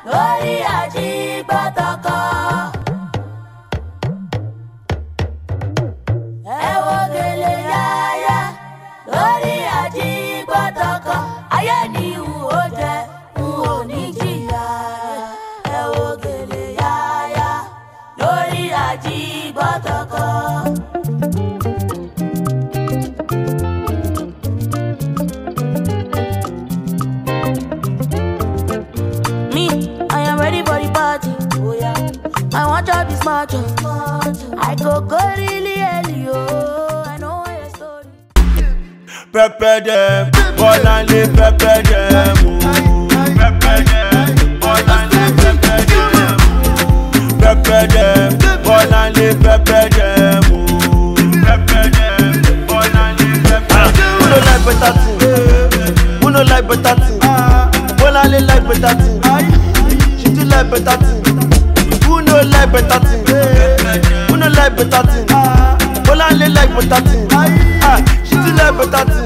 lórí àjígbọ́tọ̀kọ. Ẹ wo gèlè yáyá lórí àjígbọ́tọ̀kọ. Ayé ni n ò jẹ, n ò ní jìyà. Ẹ wo gèlè yáyá lórí àjígbọ́tọ̀kọ. I want to be smart. I go really early, oh. I know your story. Prepare them, all and live, prepare them. Prepare them, all and live, prepare them. Prepare them, all and live, prepare them. Prepare them, all and live, prepare them. Who don't like better thing? Who don't like better thing? All and live like better thing. She do like better thing. Who no like better thing? Who no like better thing? All I like better thing. She do like better thing.